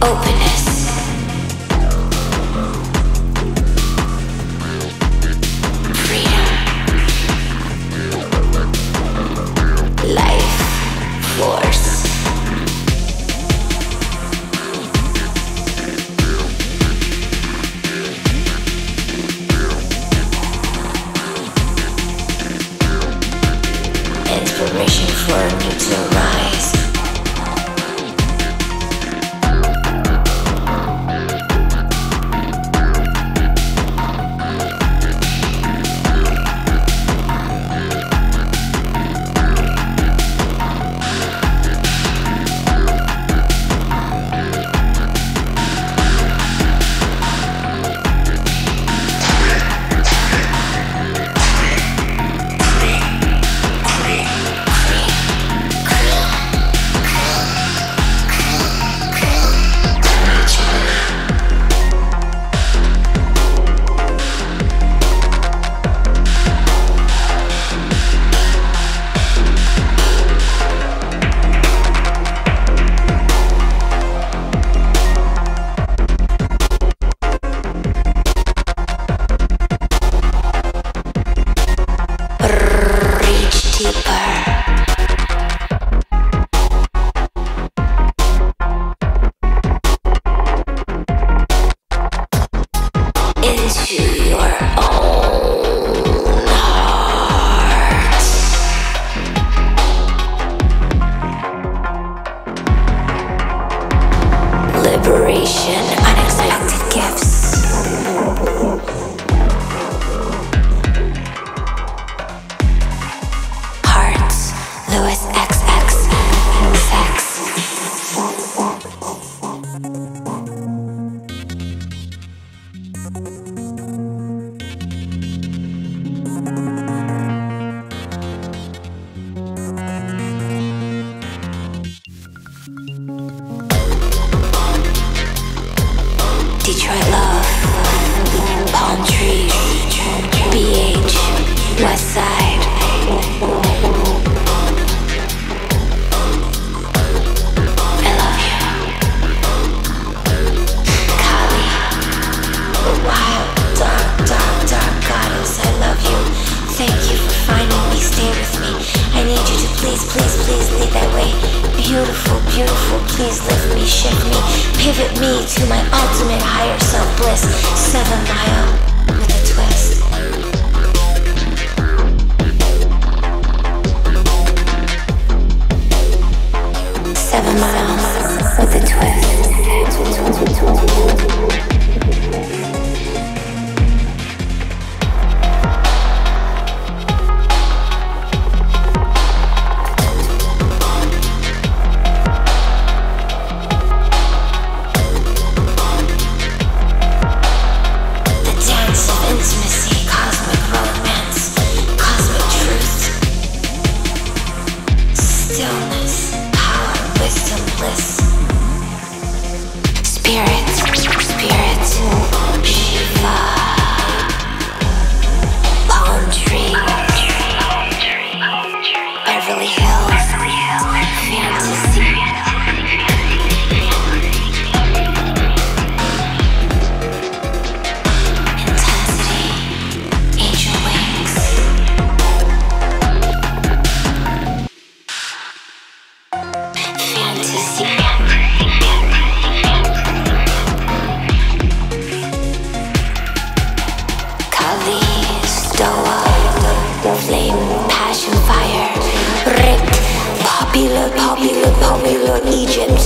openness, freedom, life force. Inspiration for a new to rise. Liberation, unexpected gifts. Hearts, Louis XX, sex. Detroit Love, Palm Trees, BH, West Side. I love you. Kali, wild, dark goddess, I love you. Thank you for finding me, stay with me. I need you to please lead that way. Beautiful, please lift me, shift me, pivot me to my ultimate higher self bliss. 7 Mile with a twist. 7 Mile with a twist. Shiva, Palm Trees, Beverly Hills, fantasy. Intensity, angel wings. Fantasy. Stoa, flame, passion, fire, Rick, popular, Egypt.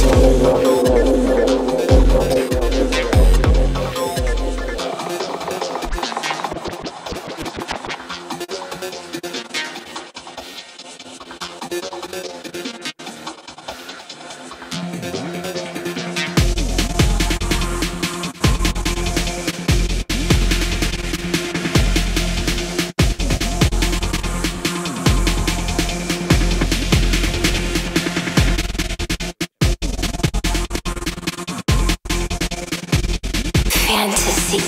Fantasy.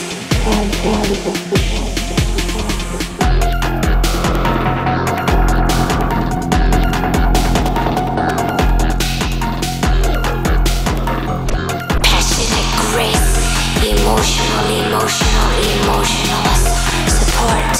Passion. emotional support.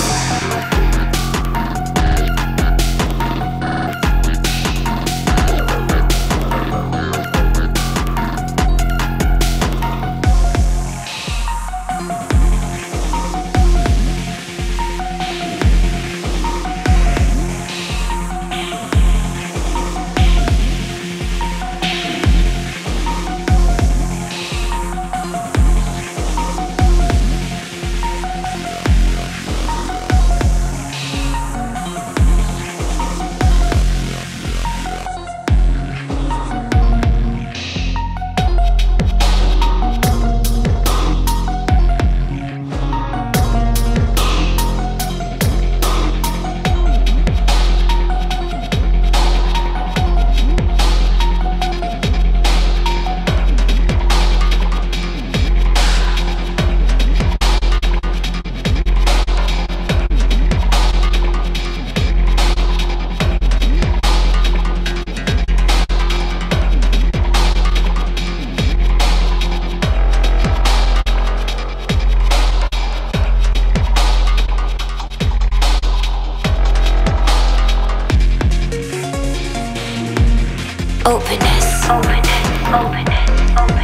Openness, openness, openness, openness.